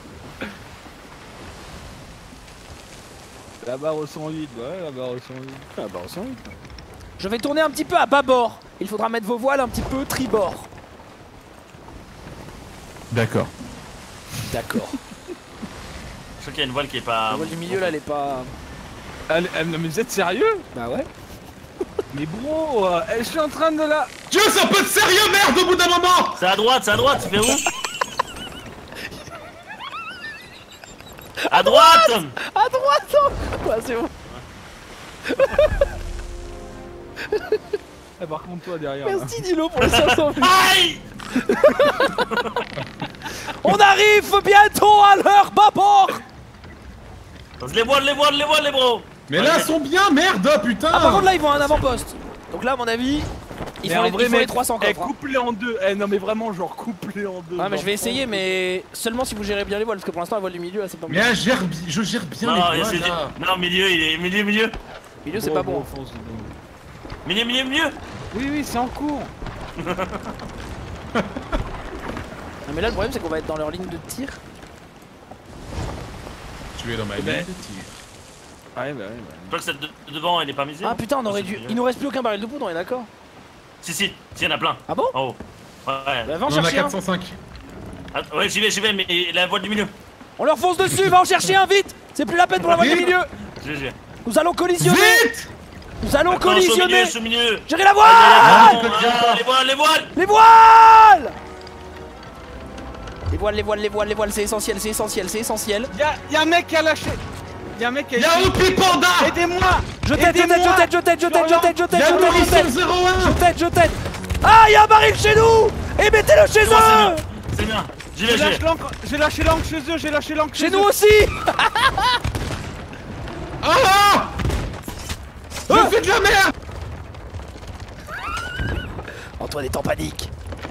La barre au cent huit, ouais, la barre au cent huit. Ah bah on s'en fout. Je vais tourner un petit peu à bâbord. Il faudra mettre vos voiles un petit peu tribord. D'accord. D'accord. Je crois qu'il y a une voile qui est pas. La voile du milieu là elle est pas... Elle, elle, non, mais vous êtes sérieux? Bah ouais. Mais bro, euh, je suis en train de la... Dieu, c'est un peu de sérieux, merde, au bout d'un moment. C'est à droite, c'est à droite, tu fais où? À droite. À droite. Ouais, c'est bon. Eh, par contre, toi derrière. là. Merci Dilo pour les cinq cents vues. Aïe. On arrive bientôt à l'heure bâbord. Les voiles, les voiles, les voiles, les bros. Mais là, ils sont bien, merde, putain. Ah par contre là ils vont à un avant-poste. Donc là à mon avis, ils Mais font en les, vrai, ils font les mec, trois cents eh, coffres. hein. coupe-les en deux. Eh, non, mais vraiment, genre, coupe-les en deux. Ah mais genre, je vais essayer prends- mais seulement si vous gérez bien les voiles parce que pour l'instant la voile du milieu là, c'est pas bon. Mais là, je gère bi- je gère bien Non, les il y a voiles, celui- là. non, milieu, il est milieu, milieu. Milieu c'est Gros, pas gros, bon. fonce dedans. Milieu, milieu, milieu. Oui, oui, c'est en cours. Non mais là le problème c'est qu'on va être dans leur ligne de tir. Tu es dans ma ligne Mais- de tir. Ouais, bah, ouais, Je crois que celle de devant, elle est pas misée. Ah putain on aurait dû. Il nous reste plus aucun baril de poudre, on est d'accord? Si, si, si, il y en a plein. Ah bon? En haut. Ouais. Bah va en On en a chercher un. quatre cent cinq. Ah, ouais, j'y vais, j'y vais, mais la voile du milieu. On leur fonce dessus, va en chercher un vite. C'est plus la peine pour la voile du Vite. milieu. G G. Nous allons collisionner. Vite. Nous allons Attends, je suis au milieu, collisionner. je suis au milieu. Gérez la Ah, voile. ah, les voiles, les voiles. Les voiles. Les voiles, les voiles, les voiles, les voiles, c'est essentiel, c'est essentiel, c'est essentiel. Y'a y a un mec qui a lâché. Y'a un mec qui a Y'a Opi Panda. Aidez-moi. Je t'aide, je t'aide, je t'aide, je t'aide, je t'aide, je t'aide, je t'aide, Y'a je t'aide, je Nourrisson t'aide, zéro je un. t'aide, je t'aide. Ah, il y a un baril chez nous. Et mettez-le chez C'est bon, c'est bien. eux. C'est bien. J'y J'ai vais, j'y vais. lâché l'encre- j'ai lâché l'encre chez eux, j'ai lâché l'encre Chez eux. nous aussi. Ah. Je fais de la merde. Antoine est en panique.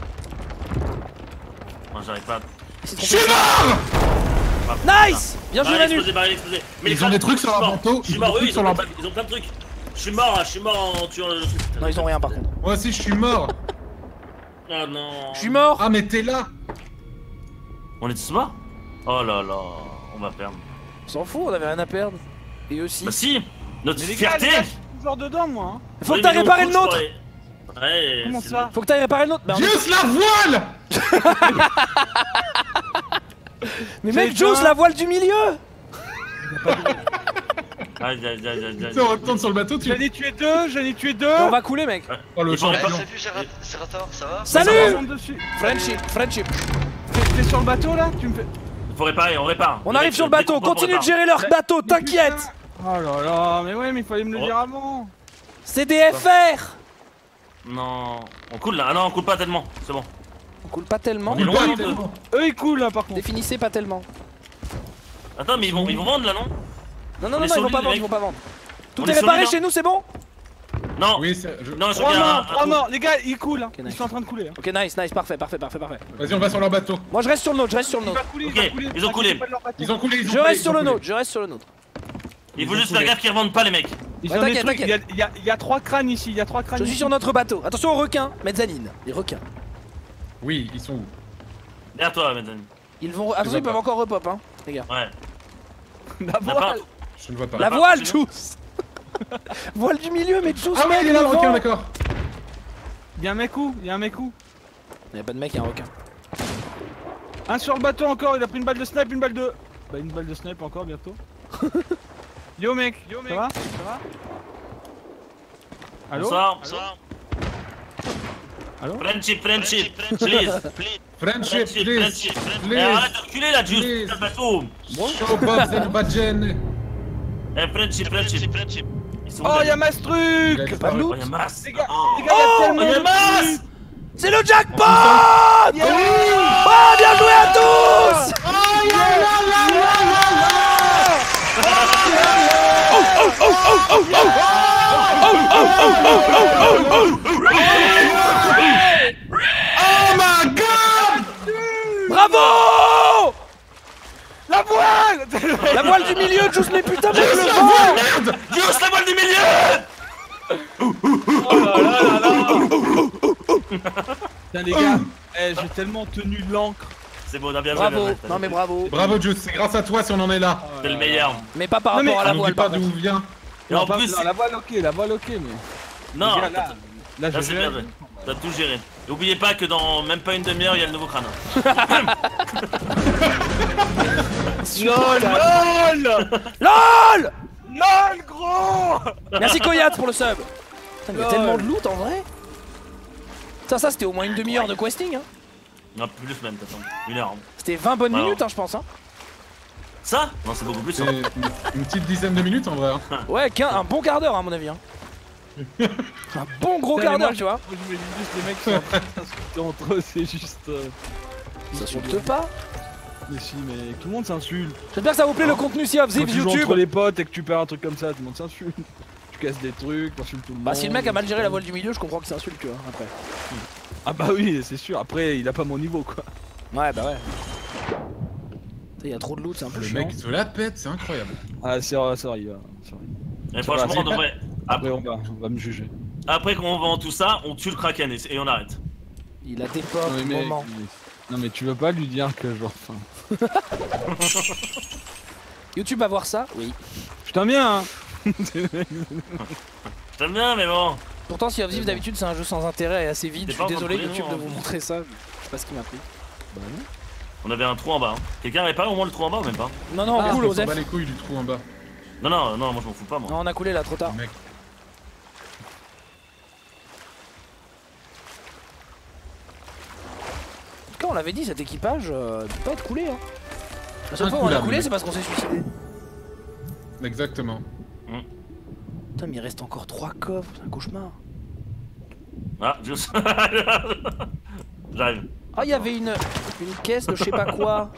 Non, j'arrive pas. Il s'est Je suis trompé. mort. Nice. Bien joué Baril Manu. explosé, baril explosé. Mais Ils les ont des crânes, trucs sur je suis leur mort. manteau, Je suis ils ont mort, des oui, trucs ils sur ont leur plein- ils ont plein de trucs. Je suis mort, je suis mort en tuant le truc. Non ils ont rien par contre. Moi aussi, je suis mort. Ah non. Je suis mort. Ah, mais t'es là. On est tous morts? Oh là là, on va perdre. On s'en fout, on avait rien à perdre. Et eux aussi. Bah si, notre Mais les gars, fierté. les gars, je suis toujours dedans, moi. hein. Faut que Oui, t'ailles mais nous, réparer on le couche nôtre. pour les- Ouais. Comment c'est- ça? Faut que t'ailles réparer le nôtre. Bah, on est- Juste la voile. Mais mec, C'est Juice, un- la voile du milieu. Aïe aïe aïe aïe aïe. Tu sais, on retourne sur le bateau, tu. J'en ai tué deux, j'en ai tué deux. On va couler mec. Oh, le Ils font les champion. Salut Gérard- Serrator, ça va? Salut. Ça remonte dessus. Friendship, friendship. T'es t'es sur le bateau là? Tu me fais. Faut réparer, on répare. On Les arrive mecs, sur le dès bateau, qu'on peut, on continue de répare. gérer leur bateau, Mais t'inquiète. putain. Oh là là, mais ouais, mais il fallait me le Oh. dire avant. C'est des F R. Non, on coule là. Ah non, on coule pas tellement. C'est bon. On coule pas tellement. On est loin Pas un peu. tellement. Eux ils coulent là par contre. Définissez pas tellement. Attends, mais ils vont, ils vont vendre là, non? Non, On non, non, est non, sur ils vont l'île, pas les vendre, mecs. ils vont pas vendre. Tout On est est sur réparé l'île, chez nous, c'est bon? Non. Oui, c'est- je- Non, je Trois regarde un- morts, un trois trou. morts, les gars ils coulent. hein. Ok, nice. Ils sont en train de couler. hein. Ok, nice, nice, parfait, parfait, parfait, parfait. Vas-y, on va sur leur bateau. Moi je reste sur le nôtre, je reste sur le Il nôtre. va couler, il Ok, va couler. ils ont t'inquiète coulé. pas de leur bateau. Ils ont coulé, ils ont Je coulé, reste ils sur ont le coulé. nôtre, je reste sur le nôtre. Il faut Ils ont juste faire coulé. gaffe qu'ils revendent pas les mecs. Ils Ouais, ont des t'inquiète, trucs, il y, a, t'inquiète. il y a- il y a trois crânes ici, il y a trois crânes Je suis ici. sur notre bateau. Attention aux requins, mezzanine. Les requins. Oui, ils sont où? Derrière toi, maintenant. Ils vont. Attention, vois ils peuvent pas. encore repop, hein, les gars. Ouais. La N'a pas- voile. Je ne vois pas. La pas, voile, c'est Juice. Voile du milieu, mais Juice. Ah ouais, il est là le requin, d'accord. Il y a un mec où? Il y a un mec où? Y'a pas de mec, y'a un requin. Un sur le bateau encore, il a pris une balle de snipe, une balle de. Bah une balle de snipe encore bientôt. Yo mec, yo mec, ça va? Ça va? Allô? Bonsoir. Allô? Friendship, friendship, please. Friendship, Friendship, please. friendship, friendship. Eh, Please. arrête de reculer là, Please. juste. Le bateau. Show Bob's and Bajen. Eh, friendship, friendship. Ils sont Oh où, y'a là? Mass Il a truc! disparu. de Oh, loot. y'a masse. Les gars, Oh. les gars, y'a Oh, tellement Oh, y'a de masse. trucs. C'est le jackpot. Yeah. Oh, bien joué à tous. Oh my god! Bravo. La voile! La voile du milieu, Juice, mais putain, mec, le vent. Dios, la voile du milieu. Putain les gars, eh, j'ai tellement tenu l'encre. C'est bon, on a bien joué. bien Bravo. joué. Non, mais bravo. Bravo Juice, c'est grâce à toi si on en est là. T'es le meilleur. Mais pas par Non, mais- rapport à la On nous voile, dit pas par d'où contre. vient. Et en Non, plus, non, la voile ok, la voile ok, mais. non, Les gars, là, là, là je c'est vais. bien joué. T'as tout géré. Et oubliez pas que dans même pas une demi-heure, il y a le nouveau crâne. LOL! LOL! LOL. LOL gros! Merci Koyat pour le sub. Putain, mais il y a Lol. tellement de loot en vrai. Ça, ça c'était au moins une demi-heure de questing. Hein. Non, plus même, t'attends. Une heure. C'était vingt bonnes Alors. minutes, hein, je pense. Hein. Ça? Non, c'est beaucoup plus. C'est hein. une, une petite dizaine de minutes en vrai. Hein. Ouais, qu'un un bon quart d'heure à mon avis. Hein. Un bon gros Putain, quart mais moi, d'heure, tu vois. Moi je me dis juste les mecs qui sont en train de s'insulter entre eux, c'est juste. Euh... Ils s'insultent pas. Mais si, mais tout le monde s'insulte. J'espère que ça vous plaît le contenu Sea of Quand Thieves tu joues YouTube. entre les potes et que tu perds un truc comme ça, tout le monde s'insulte. Tu casses des trucs, t'insultes tout le monde. Bah si le mec a mal géré la voile du milieu, je comprends qu'il s'insulte, tu vois, après. Ah bah oui, c'est sûr. Après, il a pas mon niveau quoi. Ouais, bah ouais. Il y a trop de loot, c'est un peu Le chiant. mec il se la pète, c'est incroyable. Ah c'est vrai, c'est vrai, il va. c'est vrai. Mais Ça va, franchement, c'est on devrait. Après, on va, on va me juger. Après qu'on vend tout ça, on tue le Kraken et, et on arrête. Il a des pop, Non mais, mec, moment. non mais tu veux pas lui dire que genre. Enfin... YouTube va voir ça? Oui. Putain bien hein. J'aime bien, mais bon. Pourtant Sea of Thieves d'habitude c'est un jeu sans intérêt et assez vide. T'es Je pas suis en train de désolé couler, YouTube non, de vous en plus. montrer ça. Je sais pas ce qui m'a pris. Bah non. On avait un trou en bas. Hein. Quelqu'un avait pas au moins le trou en bas ou même pas? Non, non, Ah, cool on s'en Osef. bat les couilles du trou en bas. Non, non, non, moi je m'en fous pas, moi. Non, on a coulé là trop tard. Mec. En tout cas, on l'avait dit, cet équipage euh, peut pas être coulé. Hein. La seule fois où on a Incoulable, coulé, mec. c'est parce qu'on s'est suicidé. Exactement. Putain, mais il reste encore trois coffres, c'est un cauchemar. Ah, juste. J'arrive. Ah, il y avait une, une caisse de je sais pas quoi.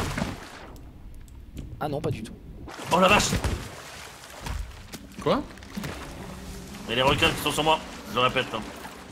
Ah non, pas du tout. Oh la vache! Quoi? Il y a les requins qui sont sur moi, je le répète. Hein.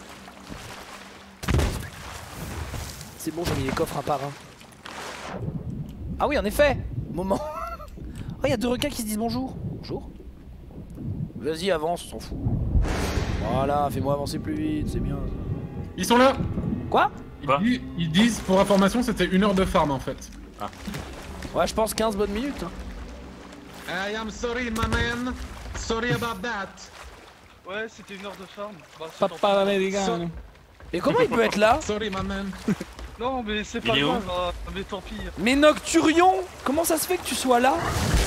C'est bon, j'ai mis les coffres un par un. Ah oui, en effet. Moment. Oh, il y a deux requins qui se disent bonjour. Bonjour. Vas-y, avance, on s'en fout. Voilà, fais-moi avancer plus vite, c'est bien. Ils sont là. Quoi? Quoi? Ils, ils disent, pour information, c'était une heure de farm en fait. Ouais, je pense quinze bonnes minutes. Hein. I am sorry, my man. Sorry about that. Ouais, c'était une heure de farm. Bah, c'est Papa dans- américain. Et comment il peut être là? Sorry, my man. Non, mais c'est Il pas est où? grave, hein, mais tant pis. Mais Nocturion, comment ça se fait que tu sois là?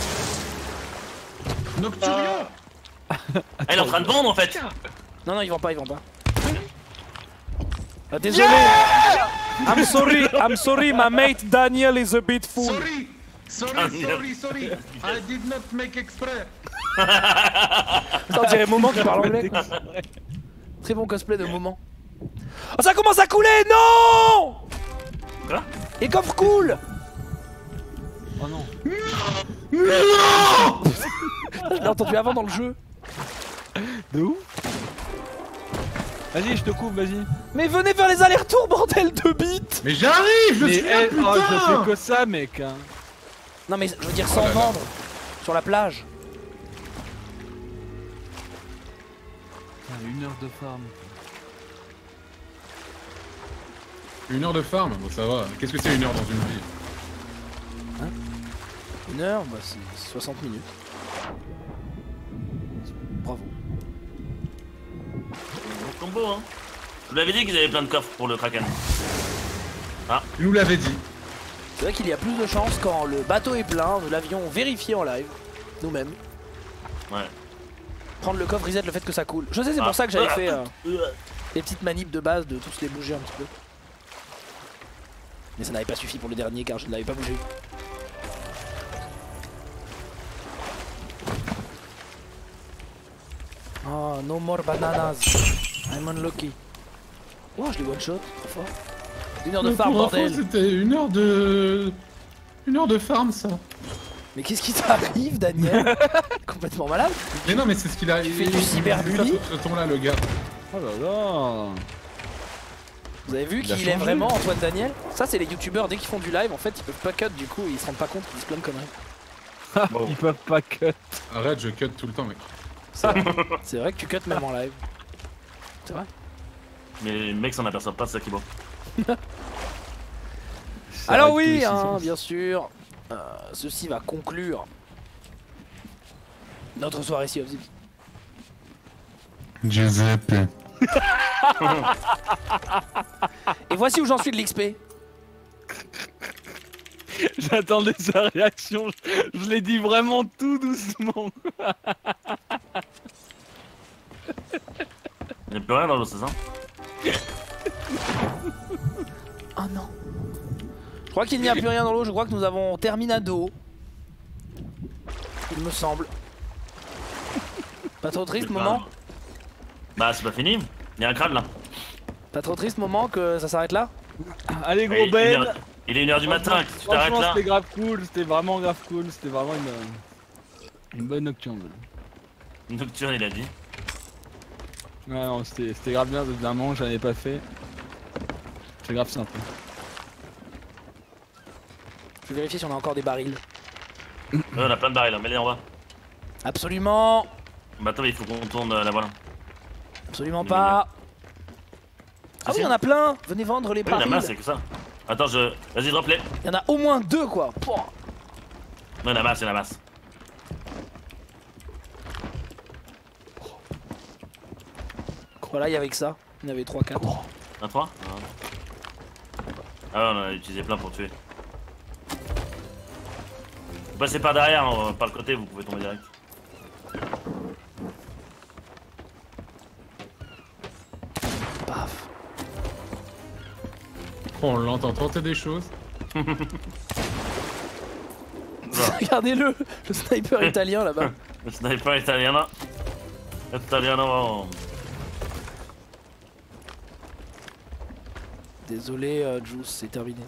Nocturion. Ah, il est en train de vendre en fait! Non, non, ils vendent pas, ils vendent pas. Ah, désolé. I'm sorry, I'm sorry, my mate Daniel is a bit full. Sorry. Sorry, sorry, sorry. I did not make exprès. Ça, on dirait Moment qui parle anglais. quoi. Très bon cosplay de Moment. Oh, ça commence à couler, non! Quoi? Et coffre cool. Oh non. Je l'ai entendu avant dans le jeu. De où? Vas-y, je te coupe, vas-y. Mais venez faire les allers-retours, bordel de bite. Mais j'arrive, je Mais suis là, eh, oh, je putain. fais que ça, mec. Hein. Non mais je veux dire sans Oh là là. vendre. Sur la plage. Putain, une heure de farm. Une heure de farm, bon ça va. Qu'est-ce que c'est une heure dans une vie? Une heure, bah c'est soixante minutes. Bravo. Bon combo, hein. Je vous l'avais dit qu'ils avaient plein de coffres pour le Kraken. Tu nous l'avais dit. C'est vrai qu'il y a plus de chances quand le bateau est plein, nous l'avions vérifié en live, nous-mêmes. Ouais. Prendre le coffre, reset le fait que ça coule. Je sais, c'est Ah. pour ça que j'avais fait euh, Euh, les petites manips de base de tous les bouger un petit peu. Mais ça n'avait pas suffi pour le dernier car je ne l'avais pas bougé. Oh, no more bananas. I'm unlucky. Oh, je l'ai one shot, trop fort. Une heure de Mais farm, pour info, bordel. c'était une heure de... Une heure de farm, ça. Mais qu'est-ce qui t'arrive, Daniel? Complètement malade. Mais non, mais c'est ce qu'il a... Il fait du cyberbully. Ce ton-là, le gars. Oh là là. Vous avez vu Il a qu'il est changé. vraiment Antoine Daniel? Ça, c'est les youtubeurs, dès qu'ils font du live, en fait, ils peuvent pas cut, du coup, ils se rendent pas compte qu'ils disent plein de conneries. Bon. Ils peuvent pas cut. Arrête, je cut tout le temps, mec. C'est vrai que tu cut même en live. C'est vrai? Mais les mecs s'en aperçoivent pas, c'est ça qui est beau. Ça Alors arrête tous oui, les hein, six bien sûr, euh, ceci va conclure notre soirée Sea of Thieves. Giuseppe. Et voici où j'en suis de l'X P. J'attendais sa réaction, je, je l'ai dit vraiment tout doucement. Il n'y a plus rien dans l'eau, c'est ça? Oh non. Je crois qu'il n'y a plus rien dans l'eau, je crois que nous avons terminado. semble. Pas trop triste, Bah, moment Bah, c'est pas fini. Il y a un crâne là. Pas trop triste, moment, que ça s'arrête là? Allez, gros Il, il est Ben. une- il est une heure du matin. Tu t'arrêtes Franchement, là. c'était grave cool, c'était vraiment grave cool, c'était vraiment une, euh, une bonne nocturne. Nocturne, il a dit. Ouais, non, c'était c'était grave bien, d'un moment j'en avais pas fait. C'est grave sympa. Je vais vérifier si on a encore des barils. Ouais, on a plein de barils là. Mets-les en bas. Absolument. Bah, attends, il faut qu'on tourne euh, la voilà. Absolument Il est pas. Ah Si, oui, il si. y en a plein. Venez vendre les Oui, il y en a barils. masse, c'est que ça. Attends, je. Vas-y, drop les. Il y en a au moins deux, quoi. Pouah. Non, il y en a masse, il y en a masse. Voilà, il y avait que ça. Il y en avait trois quatre. Un trois Ah ouais, on en a utilisé plein pour tuer. Vous passez par derrière, hein, par le côté, vous pouvez tomber direct. Paf. On l'entend tenter des choses. Regardez-le, le sniper italien là-bas. Le sniper italien. Italiano. Désolé, euh, Juice, c'est terminé.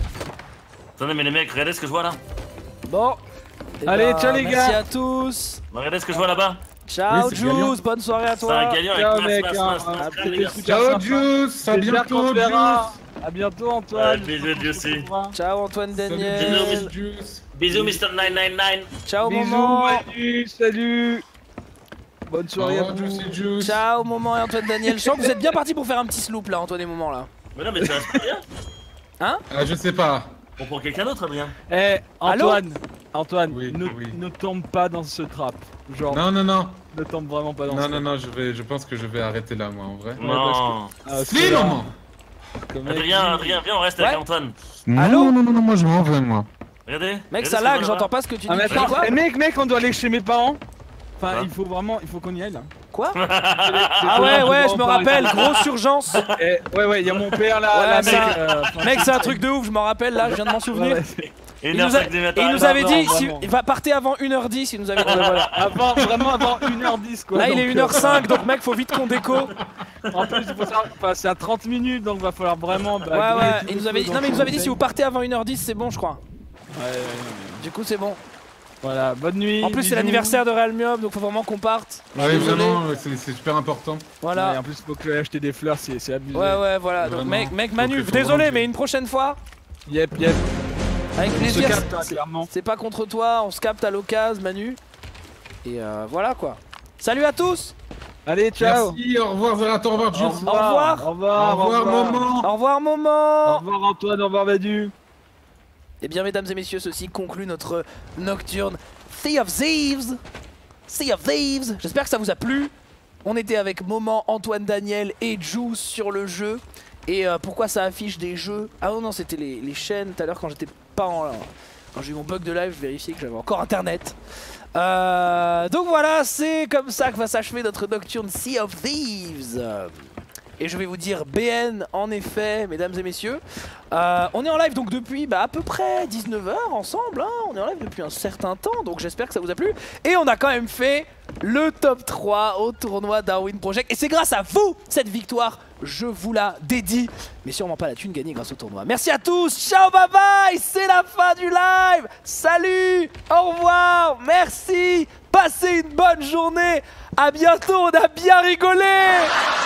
Attendez, mais les mecs, regardez ce que je vois là. Bon. Eh Allez, ben, ciao, les merci gars. à tous. Regardez ce que je vois là-bas. Ciao, Oui, c'est Galion. Juice. Bonne soirée à C'est un toi. galion avec Ciao, masse, mec, masse, hein, masse, hein, masse, c'était les gars. super Ciao sympa. Juice, à J'espère qu'on bientôt se verra. Juice. À bientôt, Antoine. Ouais, bisous, Juice aussi. Ciao, Antoine Salut Daniel. Juice. Bisous, mister neuf cent quatre-vingt-dix-neuf. Ciao, Bisous, Moment. Manu, salut. Bonne Au soirée à revoir vous. Juicy Juice. Ciao, Moment et Antoine Daniel. Je sens que vous êtes bien partis pour faire un petit sloop là, Antoine et Moment là. Mais non, mais ça reste bien. Hein? Ah, je sais pas. On prend quelqu'un d'autre, Adrien. Eh, Antoine, Antoine, Oui, ne, oui. ne tombe pas dans ce trap. Genre, Non, non, non. ne tombe vraiment pas dans Non, ce non, non, je, vais, je pense que je vais arrêter là, moi, en vrai. Non. Ah, Si, c'est là, maman. comme mec Adrien, dit. Adrien, viens, on reste Ouais. avec Antoine. Allô Non, non, non, non, moi je m'en vais, moi. Regardez. Mec, regardez ça ce lag, qu'on a j'entends là-bas. pas ce que tu dis. Ah, mais Tu dis attends, quoi? eh, mec, mec, on doit aller chez mes parents. Enfin, Quoi il faut vraiment, il faut qu'on y aille là. Quoi? Ah Ah ouais, ouais, je me rappelle, grosse urgence. Eh, ouais, ouais, il y a mon père là. Ouais, là, c'est mec, un- euh, enfin, Mec, c'est un truc de ouf, je m'en rappelle là, je viens de m'en souvenir. ouais, ouais. Et Il une heure nous, a- cinq du et matin. il nous Ah, avait non, dit, non, si, vraiment. il va partir avant une heure dix, il nous avait dit. Voilà. Avant, vraiment avant une heure dix quoi. Là, il est donc, une heure cinq, donc mec, faut vite qu'on déco. euh, En plus, il faut savoir, enfin, c'est à trente minutes donc va falloir vraiment. bah, Ouais, donner ouais, tout il le nous avait feu dit, dans non, mais il ce nous avait dit, si bordel. vous partez avant une heure dix, c'est bon, je crois. Ouais, ouais, ouais. Du coup, c'est bon. Voilà, bonne nuit. En plus, c'est bisous. l'anniversaire de Realmium, donc faut vraiment qu'on parte. Ah, Désolé. évidemment, c'est c'est super important. Ouais, Voilà. en plus, faut que j'aille acheter des fleurs, c'est c'est abusé. Ouais, ouais, voilà. Donc, Vraiment. mec, mec Faut Manu, que- faut désolé, vraiment mais que- une prochaine fois, Yep, yep. avec On se plaisir. capte, hein, c'est- clairement. C'est pas contre toi, on se capte à l'occasion, Manu. Et euh, voilà quoi. Salut à tous. Allez, ciao. Merci, au revoir Zerator, au revoir Au Juice. revoir. Au revoir. Au revoir, maman. Au revoir, Au Moment. revoir, Antoine. Au revoir, Manu. Et bien, mesdames et messieurs, ceci conclut notre nocturne Sea of Thieves. Sea of Thieves. J'espère que ça vous a plu. On était avec Moment, Antoine Daniel et Juice sur le jeu. Et euh, pourquoi ça affiche des jeux? Ah non, non, c'était les, les chaînes tout à l'heure quand j'étais pas en... Quand j'ai eu mon bug de live, je vérifiais que j'avais encore internet. Euh, donc voilà, c'est comme ça que va s'achever notre nocturne Sea of Thieves. Euh, Et je vais vous dire B N en effet, mesdames et messieurs. Euh, on est en live donc depuis bah, à peu près dix-neuf heures ensemble. Hein. On est en live depuis un certain temps, donc j'espère que ça vous a plu. Et on a quand même fait le top trois au tournoi Darwin Project. Et c'est grâce à vous, cette victoire, je vous la dédie. Mais sûrement pas la thune gagnée grâce au tournoi. Merci à tous, ciao, bye bye, c'est la fin du live. Salut, au revoir, merci, passez une bonne journée. À bientôt, on a bien rigolé.